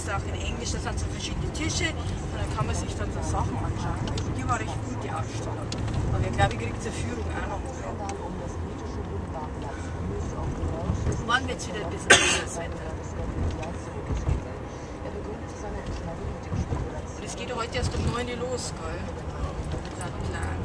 es auch in Englisch, da sind so verschiedene Tische und dann kann man sich dann so Sachen anschauen. Die war recht gut, die Ausstellung. Aber ich glaube, ich kriege zur Führung auch noch. Morgen wird es wieder ein bisschen besseres Wetter. Und es geht heute erst um 9 Uhr los, gell? Laut Plan.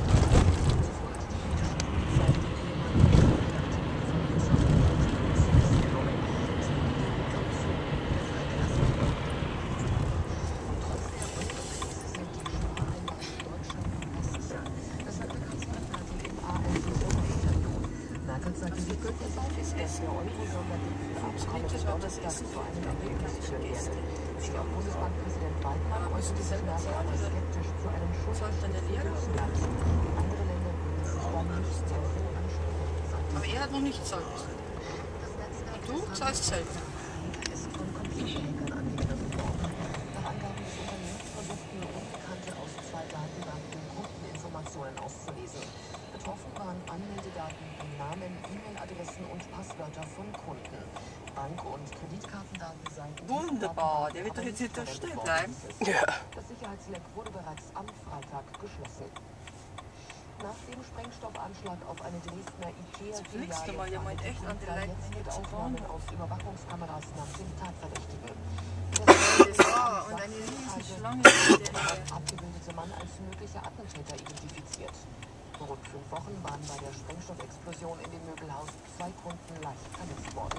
Funktioniert das, das Essen für eine amerikanische Gäste? Bundesbankpräsident Weidmann äußerte sich nachher aber skeptisch zu einem Schutz der Lehrer? Andere Länder würden sich dann nicht mehr so anstrengen. Aber er hat noch nicht gezahlt. Und du zahlst selber. Ist von Computerhackern angegangen worden. Nach Angaben des Unternehmens versuchten Unbekannte aus 2 Datenbanken Kundeninformationen auszulesen. Betroffen waren Anmeldedaten wie Namen, E-Mail-Adressen und Passwörter von Kunden. Bank- und Kreditkartendaten seien Wunderbar, der wird doch jetzt nicht da stehen bleiben. Ja. Das Sicherheitsleck wurde bereits am Freitag geschlossen. Nach dem Sprengstoffanschlag auf eine Dresdner Nächste Mal, ihr meint echt an die Leute mit Aufnahmen aus Überwachungskameras nach dem Tatverdächtigen. Das war und eine riesen Schlange. Abgebildete Mann als möglicher Attentäter identifiziert. Vor rund 5 Wochen waren bei der Sprengstoffexplosion in dem Möbelhaus 2 Kunden leicht verletzt worden.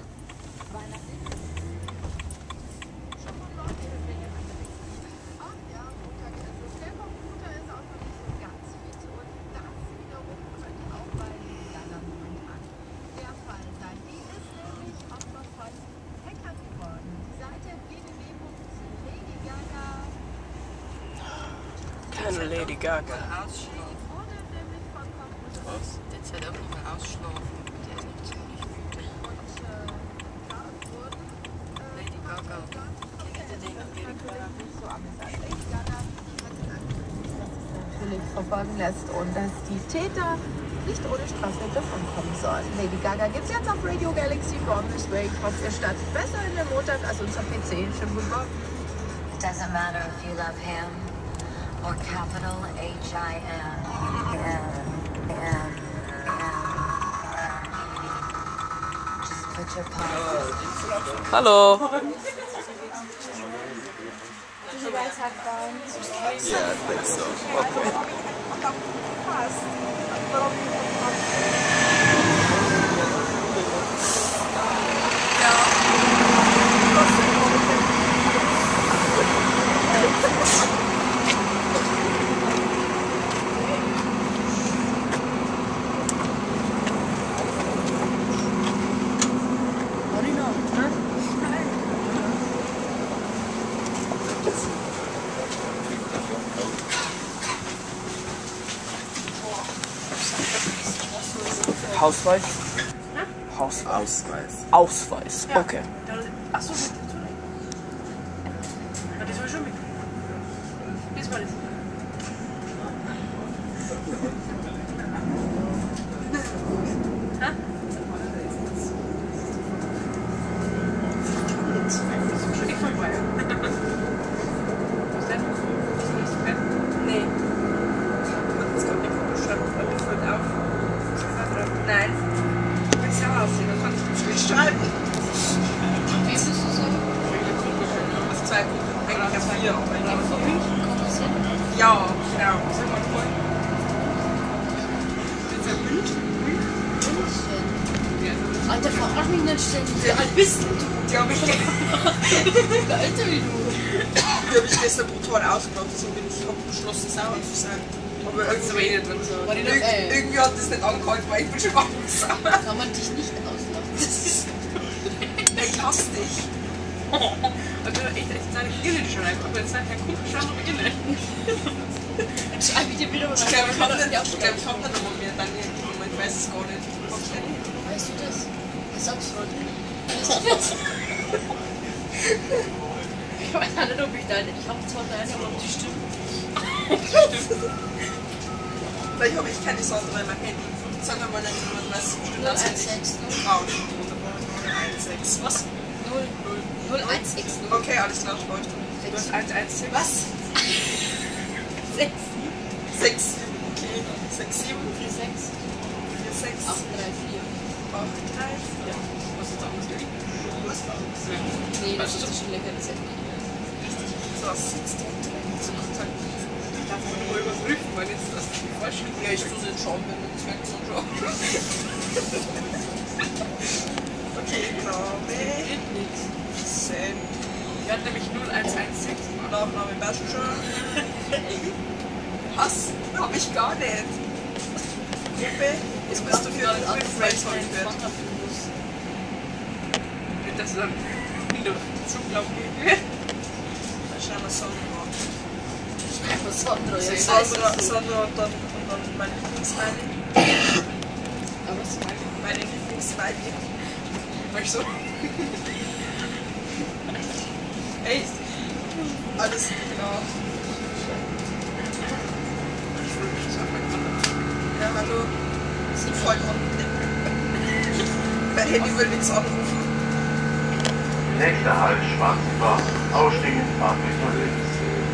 Keine Lady Gaga. Was? Jetzt halt auch nochmal ausschlafen. Der ist noch ziemlich müde. Lady Gaga. Kennt ihr den Amerikaner? Natürlich verfolgen lässt und dass die Täter nicht ohne Strafrecht davonkommen sollen. Lady Gaga gibt's jetzt auf Radio Galaxy Born This Way. Ich hoffe, ihr startet besser in den Montag als unser PC. Schönen guten Morgen. It doesn't matter if you love him or capital H-I-M. Just put your paws. Hallo. You guys have fun? Yeah, I think so. Okay. Hausweis? Hausweis. Ausweis, okay. Achso, bitte. Das war schon mit. Bis mal das. Ich voll bei. Was denn? Nee. Jetzt kommt der Kugelschreiber und das hört auf. Nein. Du willst ja aussehen, dann kann ich das nicht schreiben. Wem bist du so? Also 2 Kugeln. Eigentlich erst 4. Von München kommt das hin? Ja, genau. Sag mal voll. Willst du München? Alter, verarsch mich nicht ständig. Wie alt bist du? Die habe ich Alter wie du. Die habe ich gestern brutal ausgebracht, deswegen bin ich beschlossen, sauer zu sein. Aber irgendwie hat das nicht angehalten, weil ich bin schon gar nicht sauer. Kann man dich nicht auslachen. Ich hasse dich. Also ich sage, ich beginne schon einfach, aber jetzt sagt der Kumpel schon noch beginnen. Dann schreibe ich dir wieder was. Ich glaube, ich habe nicht nochmal mehr dann irgendjemand, ich weiß es gar nicht. Weißt du das? Was sagst du? Ich weiß auch nicht, ob ich deine. Ich habe zwar deine, aber ob die stimmt. Vielleicht habe ich keine Sandra in meinem Handy. Sag mir mal, was stimmt das? 016. Frauen. 016. Was? 016. 016. Okay, alles klar, leuchtet. Du hast 116. Was? 6. 6. Okay, 6, 7, 4, 6. 4, 6, 8, 3, 4. 8, 3, 4. Was ist anders? Was war das? Nee, das ist schon länger das Handy. So, was sitzt da drin? Ich darf mal nur überprüfen, weil jetzt das die falsche. Ja, ich tue es jetzt schauen, wenn du das merkst und schauen. Okay, Name. Send. Die hat nämlich 0116. Nachname Bastian. Was? Hab ich gar nicht. Gruppe. Jetzt bist du für den Phrase heute wird. Wird das dann in der Zuglauf gehen? Dann schreiben wir Sandra. Sandra, ja. Sandra und dann mein Lieblingsmiley. Aber was ist Meine Lieblingsmiley. Mach ich so. Hey. Alles klar. Ja, hallo. Sie voll an. Mein Handy will nichts anrufen. Nächster Halt Schwarzbach, aussteigen, Fahrtrichtung links.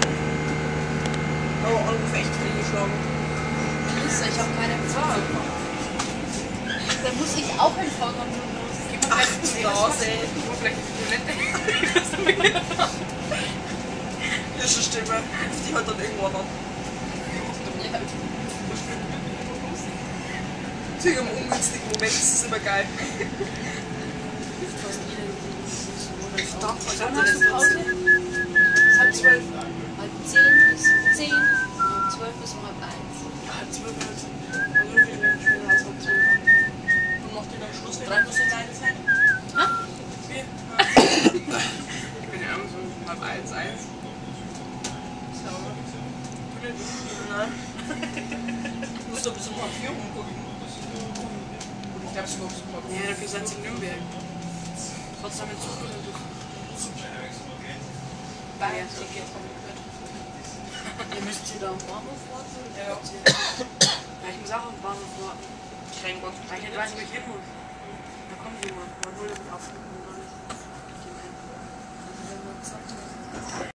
Oh, Anruf echt fehlgeschlagen. Ich habe keine Empfang. Da muss ich auch empfangen und los. Ach, die Nase. Vielleicht die Toilette. Ihre Stimme. Die hört dann irgendwann an. Zu ihrem ungünstigen Moment ist es immer geil. Wann hast du Pause? Halb 12. Halb 10 bis 10 und 12 bis um halb 1. Halb 12 ist. Also wir werden schneller als halb 12 an. Und macht ihr dann Schluss, wenn ihr so leide seid? Hä? Wie? Ich bin ja irgendwo so 12:30, 1. Nein. Du musst doch bis um halb 4 rumgucken. Ich glaube, es kommt bis um halb 4. Ja, dafür seid ihr in Nürnberg. Trotzdem mit Zug oder so. Bayern-Ticket habe ich gehört. Ihr müsst hier da am Bahnhof warten? Ja. Ja, ich muss auch am Bahnhof warten. Kein Gott. Weil ich nicht weiß, wo ich hin muss. Da kommt jemand. Man holt mich auf.